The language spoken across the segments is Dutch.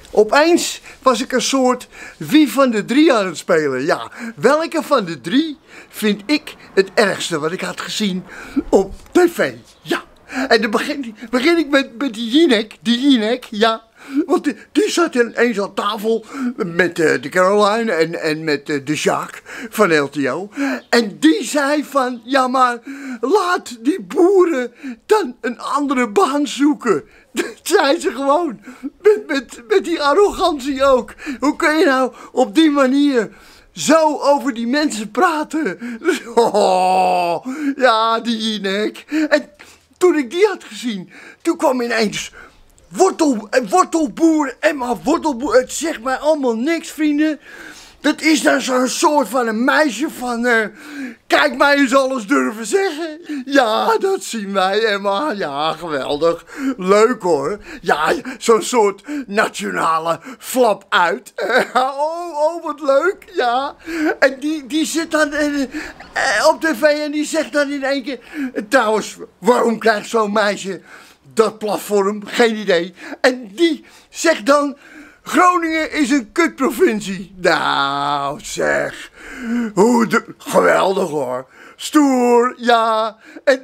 Opeens was ik een soort wie van de drie aan het spelen. Ja, welke van de drie vind ik het ergste wat ik had gezien op tv? Ja, en dan begin ik met die Jinek, ja. Want die zat ineens aan tafel met de Caroline en met de Jacques van LTO. En die zei van, ja maar laat die boeren dan een andere baan zoeken. Dat zei ze gewoon, met die arrogantie ook. Hoe kun je nou op die manier zo over die mensen praten? Oh, ja, die Jinek. En toen ik die had gezien, toen kwam ineens wortelboer en maar wortelboer. Het zegt mij allemaal niks, vrienden. Dat is dan zo'n soort van een meisje van, kijk mij eens alles durven zeggen. Ja, dat zien wij, Emma. Ja, geweldig. Leuk hoor. Ja, zo'n soort nationale flap uit. Oh, wat leuk. Ja. En die zit dan op tv en die zegt dan in één keer, trouwens, waarom krijgt zo'n meisje dat platform? Geen idee. En die zegt dan, Groningen is een kutprovincie. Nou zeg, geweldig hoor. Stoer, ja. En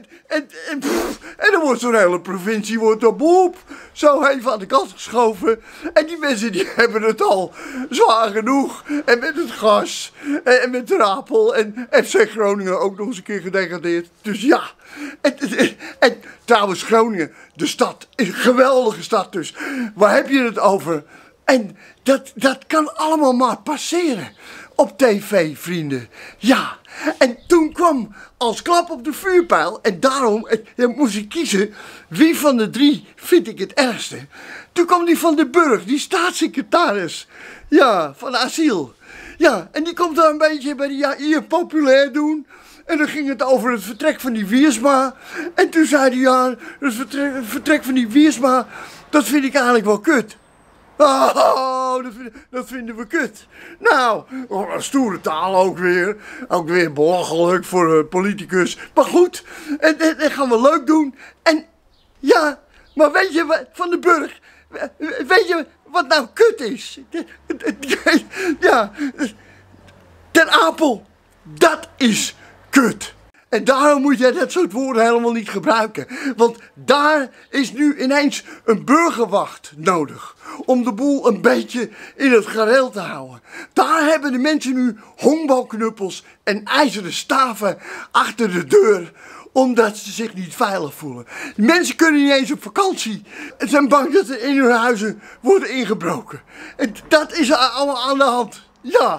dan wordt zo'n hele provincie op boep zo even aan de kant geschoven. En die mensen die hebben het al zwaar genoeg. En met het gas en met de Rapel en FC Groningen ook nog eens een keer gedegradeerd. Dus ja. En trouwens Groningen, de stad, is een geweldige stad dus. Waar heb je het over? En dat kan allemaal maar passeren op tv, vrienden. Ja, en toen kwam als klap op de vuurpijl, en daarom moest ik kiezen wie van de drie vind ik het ergste. Toen kwam die van den Burg, die staatssecretaris, ja, van asiel. Ja, en die komt daar een beetje bij de hier populair doen. En dan ging het over het vertrek van die Wiersma. En toen zei hij, ja, het vertrek van die Wiersma, dat vind ik eigenlijk wel kut. Oh, dat vinden we kut. Nou, stoere taal ook weer. Ook weer belachelijk voor een politicus. Maar goed, dat gaan we leuk doen. En ja, maar weet je, Van den Burg, weet je wat nou kut is? Ja, Ter Apel, dat is kut. En daarom moet jij dat soort woorden helemaal niet gebruiken. Want daar is nu ineens een burgerwacht nodig. Om de boel een beetje in het gareel te houden. Daar hebben de mensen nu honkbalknuppels en ijzeren staven achter de deur. Omdat ze zich niet veilig voelen. De mensen kunnen niet eens op vakantie. Ze zijn bang dat er in hun huizen wordt ingebroken. En dat is allemaal aan de hand. Ja.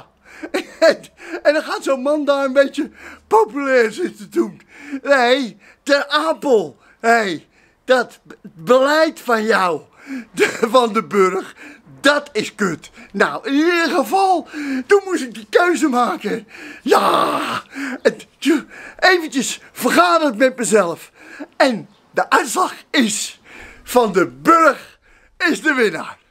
En dan gaat zo'n man daar een beetje populair zitten doen. Nee, Ter Apel. Hey, dat beleid van jou, Van den Burg, dat is kut. Nou, in ieder geval, toen moest ik die keuze maken. Ja, eventjes vergaderd met mezelf. En de uitslag is, Van den Burg is de winnaar.